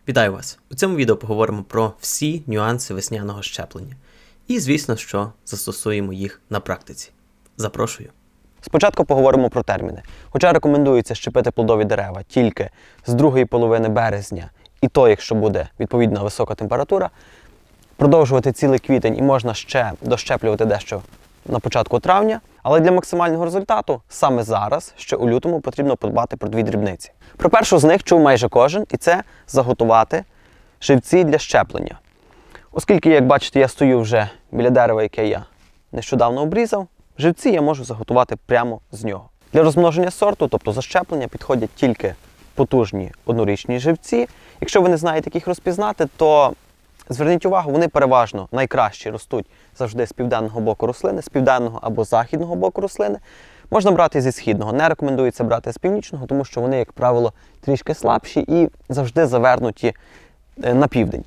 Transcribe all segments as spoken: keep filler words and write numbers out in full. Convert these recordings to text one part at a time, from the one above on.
Вітаю вас! У цьому відео поговоримо про всі нюанси весняного щеплення. І, звісно, що застосуємо їх на практиці. Запрошую! Спочатку поговоримо про терміни. Хоча рекомендується щепити плодові дерева тільки з другої половини березня, і то, якщо буде відповідна висока температура, продовжувати цілий квітень і можна ще дощеплювати дещо на початку травня, але для максимального результату саме зараз, ще у лютому, потрібно подбати про дві дрібниці. Про першу з них чув майже кожен, і це заготувати живці для щеплення. Оскільки, як бачите, я стою вже біля дерева, яке я нещодавно обрізав, живці я можу заготувати прямо з нього. Для розмноження сорту, тобто защеплення, підходять тільки потужні однорічні живці. Якщо ви не знаєте, як їх розпізнати, то зверніть увагу, вони переважно найкраще ростуть завжди з південного боку рослини, з південного або західного боку рослини. Можна брати зі східного, не рекомендується брати з північного, тому що вони, як правило, трішки слабші і завжди завернуті на південь.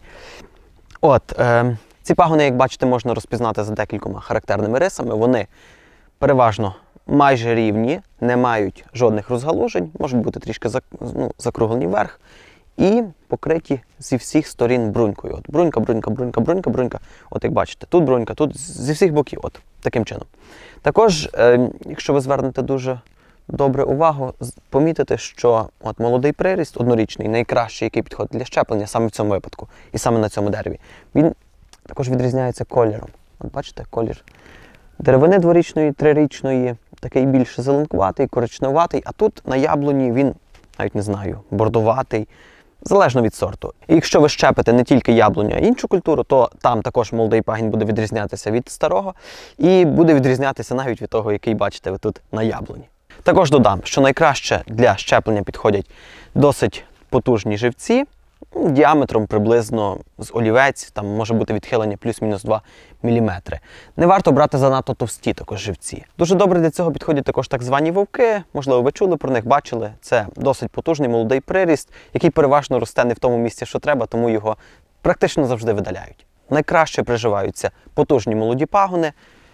От, е, ці пагони, як бачите, можна розпізнати за декількома характерними рисами. Вони переважно майже рівні, не мають жодних розгалужень, можуть бути трішки ну, закруглені вверх і покриті зі всіх сторін брунькою. От, брунька, брунька, брунька, брунька, брунька. От як бачите, тут брунька, тут зі всіх боків, от таким чином. Також, е, якщо ви звернете дуже добре увагу, помітите, що от молодий приріст, однорічний, найкращий, який підходить для щеплення, саме в цьому випадку, і саме на цьому дереві, він також відрізняється кольором. От бачите, колір деревини дворічної, трирічної, такий більш зеленкуватий, коричневатий, а тут на яблуні він, навіть не знаю, бордоватий, залежно від сорту. І якщо ви щепите не тільки яблуню, а іншу культуру, то там також молодий пагін буде відрізнятися від старого і буде відрізнятися навіть від того, який бачите ви тут на яблуні. Також додам, що найкраще для щеплення підходять досить потужні живці, діаметром приблизно з олівець, там може бути відхилення плюс-мінус два міліметри. Не варто брати занадто товсті також живці. Дуже добре для цього підходять також так звані вовки, можливо ви чули про них, бачили. Це досить потужний молодий приріст, який переважно росте не в тому місці, що треба, тому його практично завжди видаляють. Найкраще приживаються потужні молоді пагони,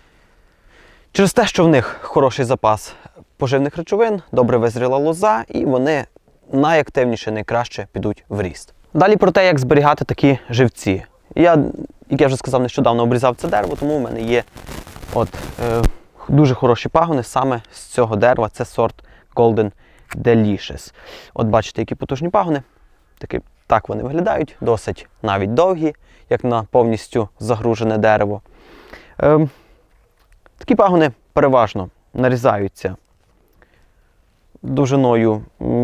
через те, що в них хороший запас поживних речовин, добре визріла лоза і вони найактивніше, найкраще підуть в ріст. Далі про те, як зберігати такі живці. Я, як я вже сказав, нещодавно обрізав це дерево, тому в мене є от, е, дуже хороші пагони саме з цього дерева. Це сорт Golden Delicious. От бачите, які потужні пагони. Такі, так вони виглядають, досить навіть довгі, як на повністю загружене дерево. Е, такі пагони переважно нарізаються довжиною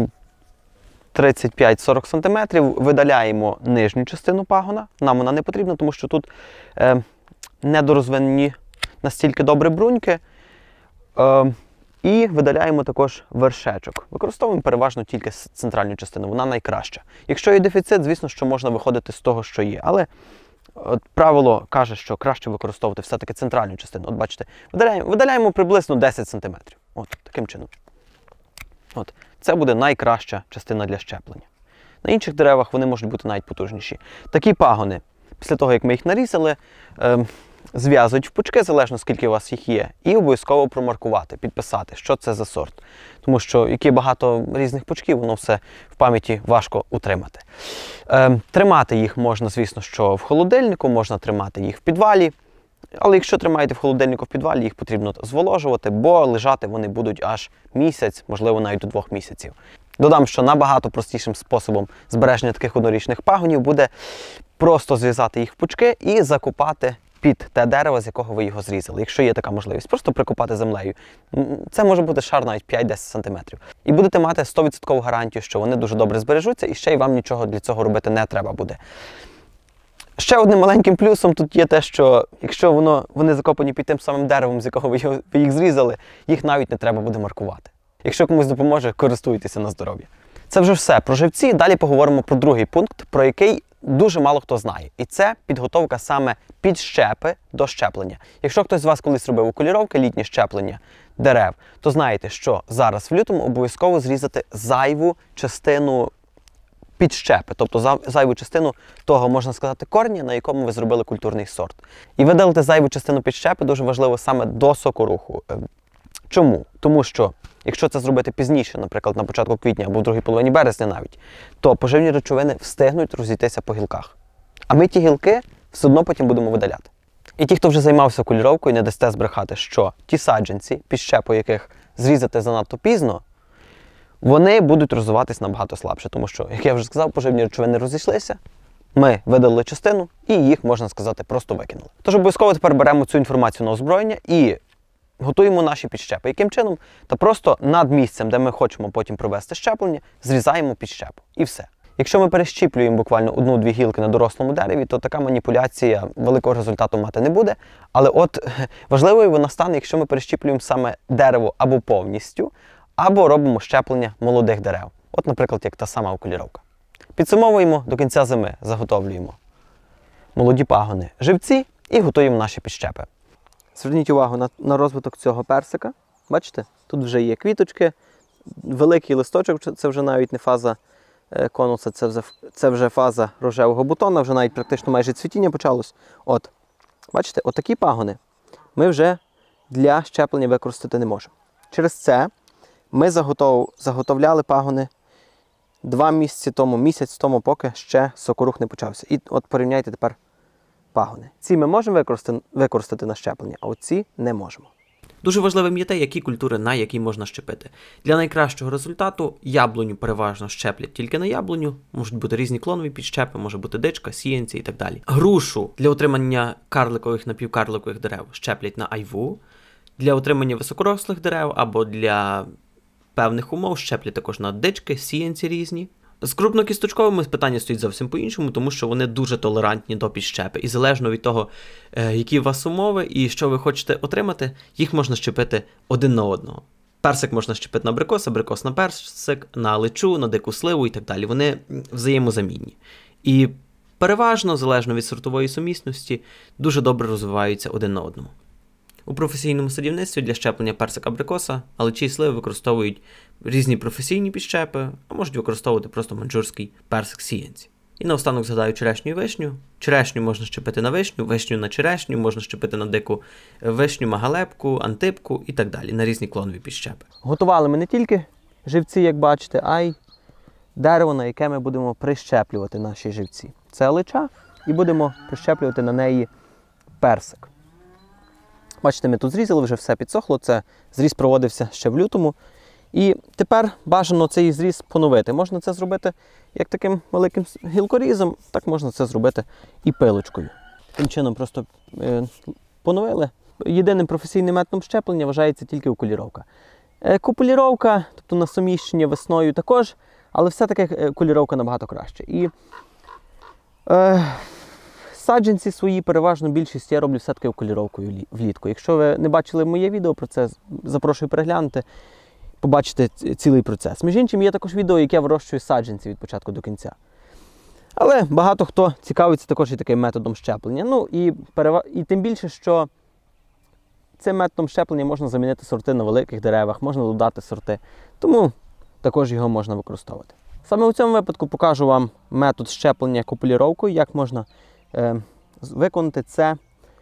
тридцять п'ять сорок сантиметрів, видаляємо нижню частину пагона. Нам вона не потрібна, тому що тут е, недорозвинені настільки добре бруньки. Е, і видаляємо також вершечок. Використовуємо переважно тільки центральну частину, вона найкраща. Якщо є дефіцит, звісно, що можна виходити з того, що є. Але от, правило каже, що краще використовувати все-таки центральну частину. От бачите, видаляємо, видаляємо приблизно десять сантиметрів. От таким чином. От. Це буде найкраща частина для щеплення. На інших деревах вони можуть бути навіть потужніші. Такі пагони, після того, як ми їх нарізали, е, зв'язують в пучки, залежно скільки у вас їх є, і обов'язково промаркувати, підписати, що це за сорт. Тому що, як є багато різних пучків, воно все в пам'яті важко утримати. Е, тримати їх можна, звісно, що в холодильнику, можна тримати їх в підвалі. Але якщо тримаєте в холодильнику в підвалі, їх потрібно зволожувати, бо лежати вони будуть аж місяць, можливо навіть до двох місяців. Додам, що набагато простішим способом збереження таких однорічних пагонів буде просто зв'язати їх в пучки і закопати під те дерево, з якого ви його зрізали. Якщо є така можливість, просто прикопати землею. Це може бути шар навіть п'ять-десять сантиметрів. І будете мати сто відсотків гарантію, що вони дуже добре збережуться і ще й вам нічого для цього робити не треба буде. Ще одним маленьким плюсом тут є те, що якщо воно, вони закопані під тим самим деревом, з якого ви, його, ви їх зрізали, їх навіть не треба буде маркувати. Якщо комусь допоможе, користуйтеся на здоров'я. Це вже все про живці. Далі поговоримо про другий пункт, про який дуже мало хто знає. І це підготовка саме підщепи до щеплення. Якщо хтось з вас колись робив окуліровки, літнє щеплення дерев, то знаєте, що зараз в лютому обов'язково зрізати зайву частину підщепи, тобто зайву частину того, можна сказати, корня, на якому ви зробили культурний сорт. І видалити зайву частину підщепи дуже важливо саме до сокоруху. Чому? Тому що, якщо це зробити пізніше, наприклад, на початку квітня або в другій половині березня навіть, то поживні речовини встигнуть розійтися по гілках. А ми ті гілки все одно потім будемо видаляти. І ті, хто вже займався куліровкою, не дасте збрехати, що ті саджанці, під щепу яких зрізати занадто пізно, вони будуть розвиватись набагато слабше. Тому що, як я вже сказав, поживні речовини розійшлися, ми видалили частину і їх, можна сказати, просто викинули. Тож обов'язково тепер беремо цю інформацію на озброєння і готуємо наші підщепи. Яким чином? Та просто над місцем, де ми хочемо потім провести щеплення, зрізаємо підщепу. І все. Якщо ми перещіплюємо буквально одну-дві гілки на дорослому дереві, то така маніпуляція великого результату мати не буде. Але от важливою вона стане, якщо ми перещіплюємо саме дерево або повністю, або робимо щеплення молодих дерев. От, наприклад, як та сама окуліровка. Підсумовуємо, до кінця зими заготовлюємо молоді пагони, живці і готуємо наші підщепи. Зверніть увагу на, на розвиток цього персика. Бачите? Тут вже є квіточки, великий листочок, це вже навіть не фаза конуса, це вже, це вже фаза рожевого бутона, вже навіть практично майже цвітіння почалось. От, бачите, отакі пагони ми вже для щеплення використати не можемо. Через це ми заготов, заготовляли пагони два місяці тому, місяць тому, поки ще сокорух не почався. І от порівняйте тепер пагони. Ці ми можемо використати, використати на щеплення, а оці не можемо. Дуже важливим є те, які культури на які можна щепити. Для найкращого результату яблуню переважно щеплять тільки на яблуню, можуть бути різні клонові підщепи, може бути дичка, сіянці і так далі. Грушу для отримання карликових напівкарликових дерев щеплять на айву, для отримання високорослих дерев або для певних умов щеплять також на дички, сіянці різні. З крупнокісточковими питання стоїть зовсім по-іншому, тому що вони дуже толерантні до підщепи. І залежно від того, які у вас умови і що ви хочете отримати, їх можна щепити один на одного. Персик можна щепити на абрикос, абрикос на персик, на личу, на дику сливу і так далі. Вони взаємозамінні. І переважно, залежно від сортової сумісності, дуже добре розвиваються один на одному. У професійному садівництві для щеплення персика-абрикоса аличі і сливи використовують різні професійні підщепи, а можуть використовувати просто манджурський персик-сіянці. І наостанок згадаю черешню і вишню. Черешню можна щепити на вишню, вишню на черешню, можна щепити на дику вишню, магалепку, антипку і так далі, на різні клонові підщепи. Готували ми не тільки живці, як бачите, а й дерево, на яке ми будемо прищеплювати наші живці. Це алича, і будемо прищеплювати на неї персик. Бачите, ми тут зрізали, вже все підсохло, це зріз проводився ще в лютому. І тепер бажано цей зріз поновити. Можна це зробити як таким великим гілкорізом, так можна це зробити і пилочкою. Таким чином просто е, поновили. Єдиним професійним методом щеплення вважається тільки окуліровка. Е, купуліровка, тобто на суміщення весною також, але все-таки окуліровка набагато краще. І е, саджанці свої, переважно більшість я роблю все-таки окуліровкою влітку. Якщо ви не бачили моє відео про це, запрошую переглянути, побачите цілий процес. Між іншим, є також відео, як я вирощую саджанці від початку до кінця. Але багато хто цікавиться також і таким методом щеплення. Ну і, перев... і тим більше, що цим методом щеплення можна замінити сорти на великих деревах, можна додати сорти. Тому також його можна використовувати. Саме у цьому випадку покажу вам метод щеплення купуліровкою, як можна е, виконати це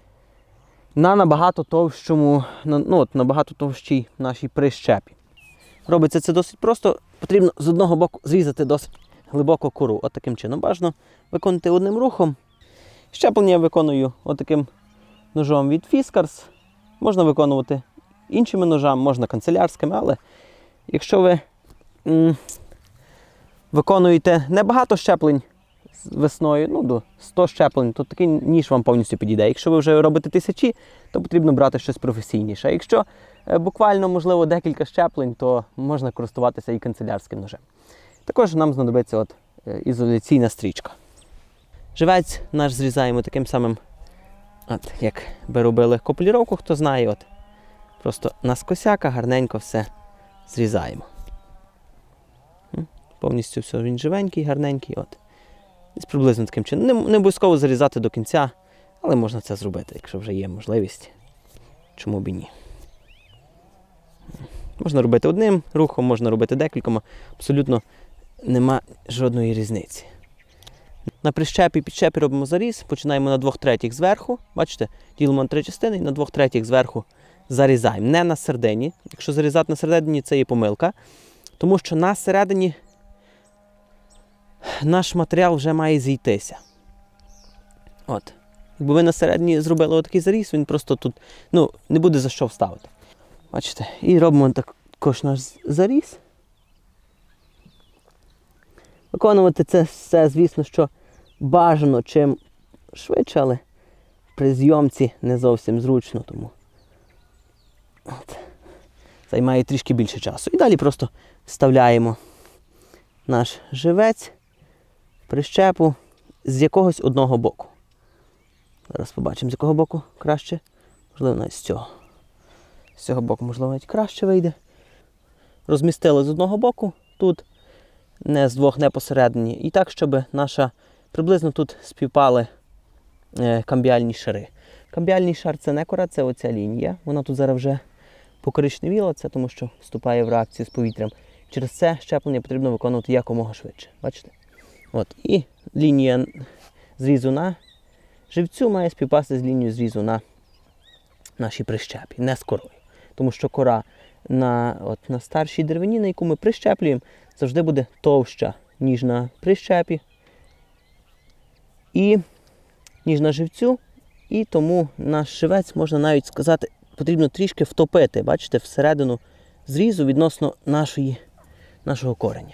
на набагато товщому, на, ну, от, набагато товщій нашій прищепі. Робиться це досить просто. Потрібно з одного боку зрізати досить глибоко кору. От таким чином. Бажано виконати одним рухом. Щеплення я виконую отаким ножом від Fiskars. Можна виконувати іншими ножами, можна канцелярськими, але якщо ви м виконуєте небагато щеплень весною, ну до ста щеплень, то такий ніж вам повністю підійде. Якщо ви вже робите тисячі, то потрібно брати щось професійніше. А якщо буквально, можливо, декілька щеплень, то можна користуватися і канцелярським ножем. Також нам знадобиться от ізоляційна стрічка. Живець наш зрізаємо таким самим, от, як би робили копуліровку, хто знає. От. Просто наскосяка гарненько все зрізаємо. Повністю все, він живенький, гарненький. От. Десь приблизно таким чином. Не, не обов'язково зарізати до кінця, але можна це зробити, якщо вже є можливість. Чому б і ні. Можна робити одним рухом, можна робити декількома. Абсолютно нема жодної різниці. На прищепі і підщепі робимо заріз. Починаємо на двох третіх зверху. Бачите, ділимо на три частини і на двох третіх зверху зарізаємо. Не на середині. Якщо зарізати на середині, це є помилка. Тому що на середині наш матеріал вже має зійтися. От. Якби ви на середині зробили отакий заріз, він просто тут, ну, не буде за що вставити. Бачите? І робимо також наш заріз. Виконувати це все, звісно, що бажано чим швидше, але при зйомці не зовсім зручно, тому от. Займає трішки більше часу. І далі просто вставляємо наш живець в прищепу з якогось одного боку. Зараз побачимо, з якого боку краще. Можливо, навіть з цього. З цього боку, можливо, навіть краще вийде. Розмістили з одного боку, тут не з двох, не посередині. І так, щоб наша, приблизно тут співпали е, камбіальні шари. Камбіальний шар – це не кора, це оця лінія. Вона тут зараз вже покоричневіла, це тому що вступає в реакцію з повітрям. Через це щеплення потрібно виконувати якомога швидше. Бачите? От. І лінія зрізу на живцю має співпасти з лінією зрізу на нашій прищепі, не з корою. Тому що кора на, от, на старшій деревині, на яку ми прищеплюємо, завжди буде товща, ніж на прищепі, і ніж на живцю. І тому наш живець, можна навіть сказати, потрібно трішки втопити, бачите, всередину зрізу відносно нашої, нашого кореня.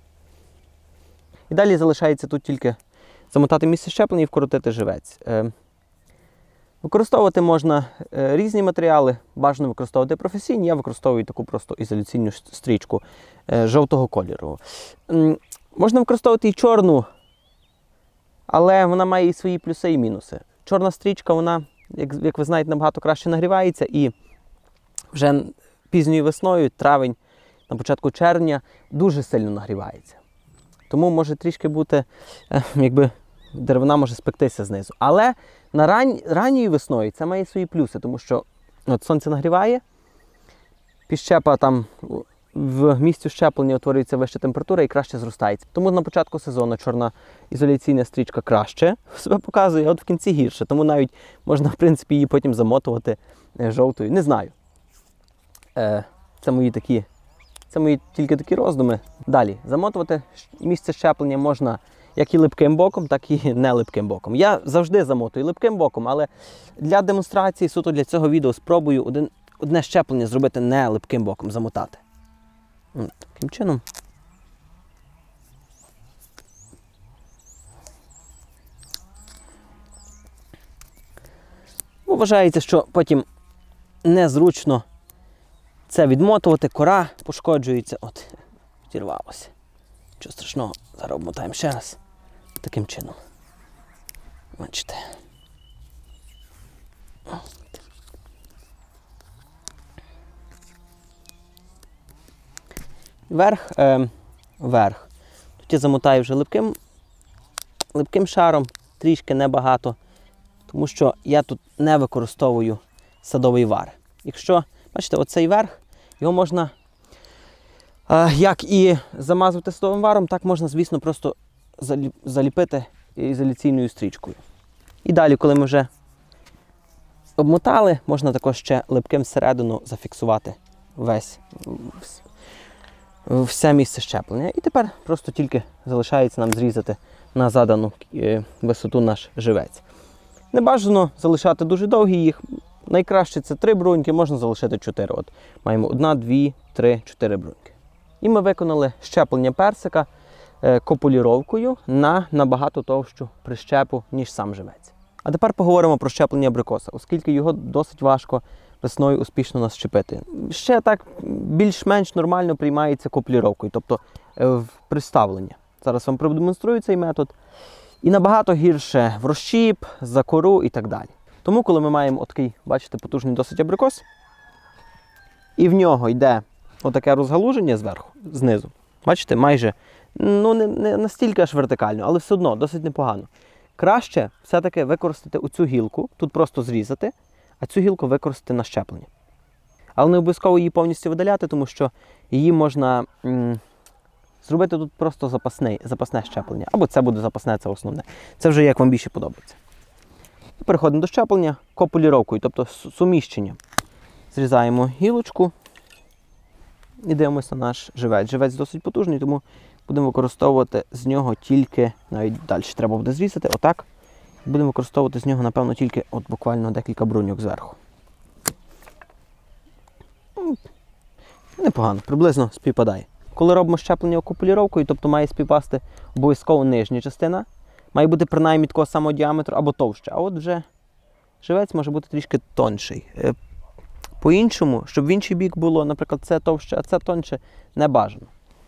І далі залишається тут тільки замотати місце щеплення і вкоротити живець. Е, використовувати можна е, різні матеріали, бажано використовувати професійні, я використовую таку просто ізоляційну стрічку е, жовтого кольору. Е, можна використовувати і чорну, але вона має і свої плюси і мінуси. Чорна стрічка, вона, як, як ви знаєте, набагато краще нагрівається, і вже пізньою весною, травень, на початку червня, дуже сильно нагрівається. Тому може трішки бути, якби деревина може спектися знизу. Але на ран... ранньою весною це має свої плюси, тому що от сонце нагріває, підщепа там в місці щеплення утворюється вища температура і краще зростається. Тому на початку сезону чорна ізоляційна стрічка краще себе показує, а от в кінці гірше. Тому навіть можна, в принципі, її потім замотувати жовтою. Не знаю. Це мої такі, це мої тільки такі роздуми. Далі, замотувати місце щеплення можна як і липким боком, так і не липким боком. Я завжди замотую липким боком, але для демонстрації, суто для цього відео, спробую один, одне щеплення зробити не липким боком, замотати. Таким чином. Бо вважається, що потім незручно це відмотувати, кора пошкоджується. От, відірвалося. Нічого страшного, зараз обмотаємо ще раз. Таким чином. Бачите. Верх, е, верх. Тут я замотаю вже липким, липким шаром, трішки небагато, тому що я тут не використовую садовий вар. Якщо, бачите, оцей верх, його можна е, як і замазувати садовим варом, так можна, звісно, просто заліпити ізоляційною стрічкою. І далі, коли ми вже обмотали, можна також ще липким всередину зафіксувати весь все місце щеплення. І тепер просто тільки залишається нам зрізати на задану висоту наш живець. Не бажано залишати дуже довгі їх. Найкраще це три бруньки, можна залишити чотири. От маємо одна, дві, три, чотири бруньки. І ми виконали щеплення персика кополіровкою на набагато товщу прищепу, ніж сам живець. А тепер поговоримо про щеплення абрикоса, оскільки його досить важко весною успішно нас щепити. Ще так більш-менш нормально приймається кополіровкою, тобто в приставлення. Зараз вам продемонструю цей метод. І набагато гірше в розщіп, за кору і так далі. Тому, коли ми маємо отакий, бачите, потужний досить абрикос, і в нього йде отаке розгалуження зверху, знизу, бачите, майже, ну не, не настільки аж вертикально, але все одно досить непогано. Краще все-таки використати оцю гілку, тут просто зрізати, а цю гілку використати на щеплення. Але не обов'язково її повністю видаляти, тому що її можна м, зробити тут просто запасне, запасне щеплення. Або це буде запасне, це основне. Це вже як вам більше подобається. І переходимо до щеплення кополіровкою, тобто суміщенням. Зрізаємо гілочку і дивимося на наш живець. Живець досить потужний, тому будемо використовувати з нього тільки, навіть далі треба буде зрізати, отак. Будемо використовувати з нього, напевно, тільки от буквально декілька бруньок зверху. Непогано, приблизно співпадає. Коли робимо щеплення окупуліровкою, тобто має співпасти обов'язково нижня частина, має бути принаймні такого самого діаметру або товще. А от вже живець може бути трішки тонший. По-іншому, щоб в інший бік було, наприклад, це товще, а це тонше, не бажано.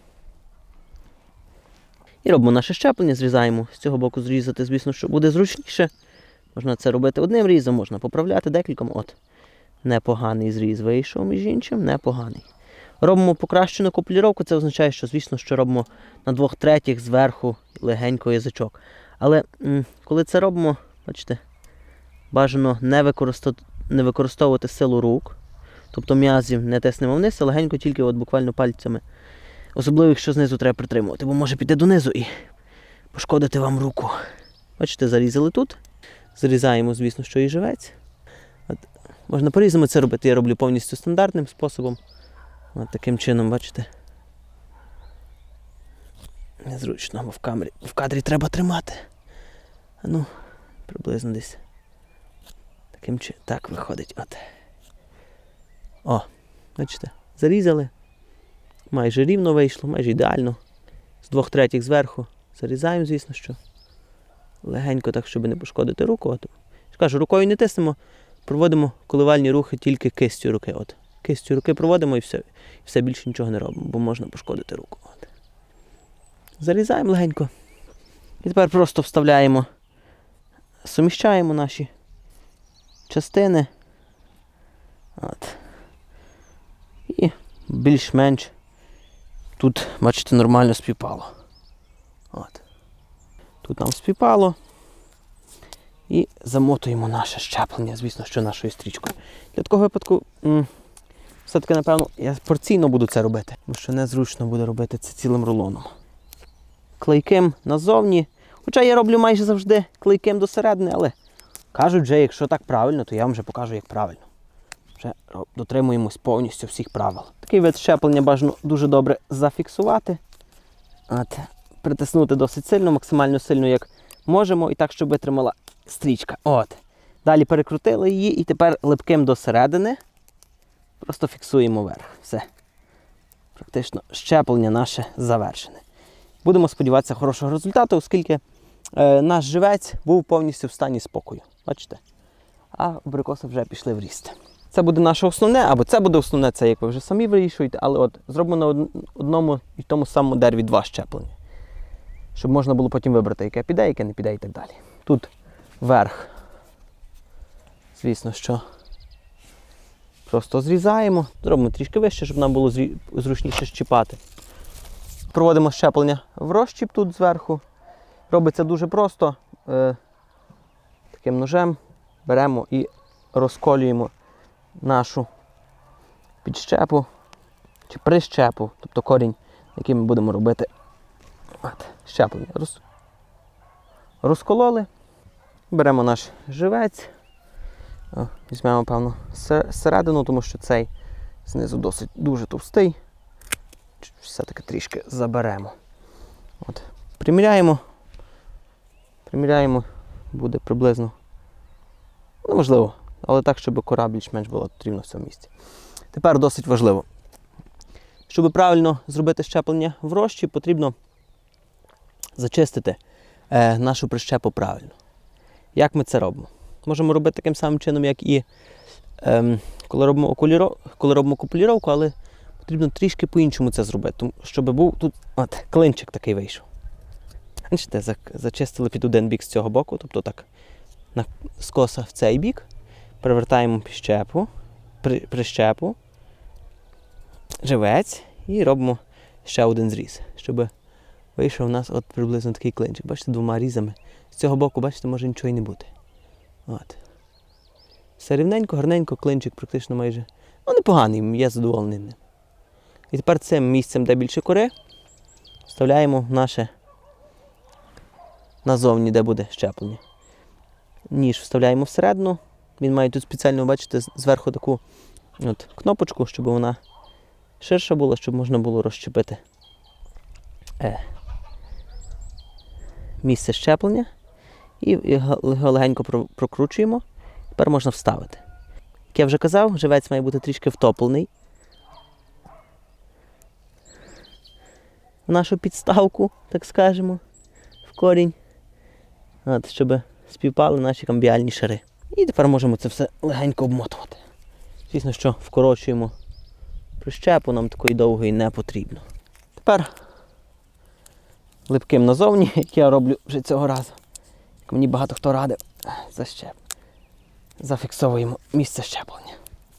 І робимо наше щеплення, зрізаємо. З цього боку зрізати, звісно, що буде зручніше. Можна це робити одним різом, можна поправляти декільком. От, непоганий зріз вийшов, між іншим, непоганий. Робимо покращену окупуліровку, це означає, що, звісно, що робимо на двох третіх зверху легенько язичок. Але м коли це робимо, бачите, бажано не, використов... не використовувати силу рук, тобто м'язів не тиснемо вниз, а легенько тільки от буквально пальцями. Особливо, якщо знизу треба притримувати, бо може піти донизу і пошкодити вам руку. Бачите, зарізали тут. Зарізаємо, звісно, що і живець. От, можна по-різному це робити. Я роблю повністю стандартним способом. От таким чином, бачите. Незручно, бо в камері, в кадрі треба тримати. А ну, приблизно десь. Таким чином, так виходить. От. О, бачите, зарізали. Майже рівно вийшло, майже ідеально. З двох третіх зверху зарізаємо, звісно, що. Легенько так, щоб не пошкодити руку. От. Я кажу, рукою не тиснемо, проводимо коливальні рухи тільки кистю руки. От. Кистю руки проводимо і все. І все більше нічого не робимо, бо можна пошкодити руку. От. Зарізаємо легенько. І тепер просто вставляємо, суміщаємо наші частини. От. І більш-менш тут, бачите, нормально співпало. От. Тут нам співпало. І замотуємо наше щеплення, звісно, що нашою стрічкою. Для такого випадку, все-таки, напевно, я порційно буду це робити, тому що незручно буде робити це цілим рулоном. Клейким назовні. Хоча я роблю майже завжди клейким до середини, але кажуть вже, якщо так правильно, то я вам вже покажу, як правильно. Вже дотримуємось повністю всіх правил. Такий вид щеплення бажано дуже добре зафіксувати. От. Притиснути досить сильно, максимально сильно, як можемо, і так, щоб витримала стрічка. От. Далі перекрутили її і тепер липким до середини просто фіксуємо вверх. Все. Практично щеплення наше завершене. Будемо сподіватися хорошого результату, оскільки е, наш живець був повністю в стані спокою. Бачите? А абрикоси вже пішли в ріст. Це буде наше основне, або це буде основне, це як ви вже самі вирішуєте, але от зробимо на одному і тому самому дереві два щеплення. Щоб можна було потім вибрати, яке піде, яке не піде і так далі. Тут верх, звісно, що просто зрізаємо, зробимо трішки вище, щоб нам було зручніше щіпати. Проводимо щеплення в розщіп тут зверху. Робиться дуже просто. Е, таким ножем беремо і розколюємо нашу підщепу чи прищепу, тобто корінь, який ми будемо робити от, щеплення. Роз... Розкололи, беремо наш живець, О, візьмемо, певно, середину, тому що цей знизу досить дуже товстий. Все-таки трішки заберемо. От. Приміряємо. Приміряємо, буде приблизно, ну, можливо, але так, щоб кора більш-менш була тут рівно в цьому місці. Тепер досить важливо. Щоб правильно зробити щеплення в розчіп, потрібно зачистити е, нашу прищепу правильно. Як ми це робимо? Можемо робити таким самим чином, як і е, коли робимо окуліров... коли робимо окуліровку, але потрібно трішки по-іншому це зробити, тому, щоб був тут от, клинчик такий вийшов. Бачите, зачистили під один бік з цього боку, тобто так, на скоса в цей бік, перевертаємо прищепу, при, прищепу, живець і робимо ще один зріз, щоб вийшов у нас от приблизно такий клинчик. Бачите, двома різами. З цього боку, бачите, може нічого і не бути. От. Все рівненько, гарненько, клинчик практично майже, ну непоганий, я задоволений ним. І тепер цим місцем, де більше кори, вставляємо наше назовні, де буде щеплення. Ніж вставляємо всередину. Він має тут спеціально, бачите, зверху таку от, кнопочку, щоб вона ширша була, щоб можна було розщепити е, місце щеплення. І його легенько прокручуємо. Тепер можна вставити. Як я вже казав, живець має бути трішки втоплений в нашу підставку, так скажемо, в корінь. От, щоб співпали наші камбіальні шари. І тепер можемо це все легенько обмотувати. Звісно, що вкорочуємо прищепу, нам такої довгої не потрібно. Тепер липким назовні, як я роблю вже цього разу. Як мені багато хто радив, защеп. Зафіксовуємо місце щеплення.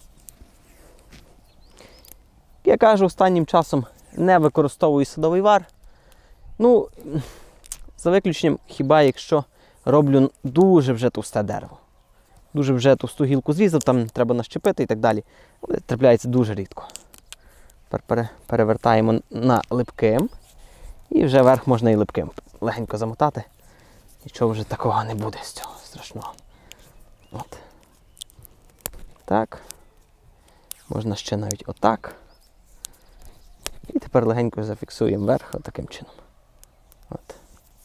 Я кажу, останнім часом не використовую садовий вар. Ну, за виключенням, хіба якщо роблю дуже вже товсте дерево. Дуже вже товсту гілку зрізав, там треба нащепити і так далі. Але трапляється дуже рідко. Тепер перевертаємо на липким. І вже верх можна і липким легенько замотати. Нічого вже такого не буде з цього страшного. От. Так. Можна ще навіть отак. І тепер легенько зафіксуємо верх отаким чином. От.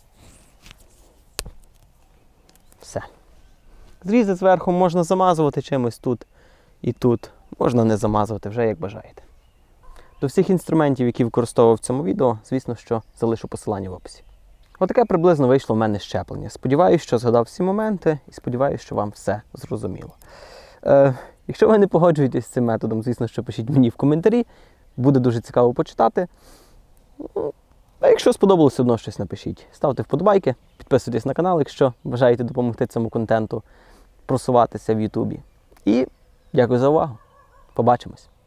Все. Зрізи зверху можна замазувати чимось тут і тут. Можна не замазувати, вже як бажаєте. До всіх інструментів, які використовував в цьому відео, звісно, що залишу посилання в описі. Отаке приблизно вийшло в мене щеплення. Сподіваюсь, що згадав всі моменти і сподіваюся, що вам все зрозуміло. Е, якщо ви не погоджуєтесь з цим методом, звісно, що пишіть мені в коментарі. Буде дуже цікаво почитати. А якщо сподобалося, одно щось напишіть. Ставте вподобайки, підписуйтесь на канал, якщо бажаєте допомогти цьому контенту просуватися в Ютубі. І дякую за увагу. Побачимось.